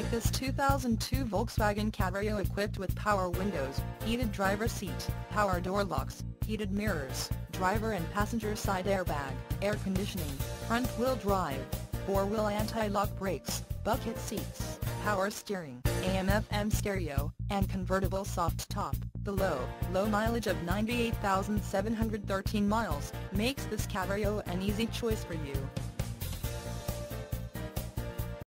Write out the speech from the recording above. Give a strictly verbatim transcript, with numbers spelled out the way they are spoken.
like this two thousand two Volkswagen Cabrio equipped with power windows, heated driver seat, power door locks, heated mirrors, driver and passenger side airbag, air conditioning, front wheel drive, four-wheel anti-lock brakes, bucket seats, power steering, A M F M stereo, and convertible soft top. The low, low mileage of ninety-eight thousand seven hundred thirteen miles makes this Cabrio an easy choice for you.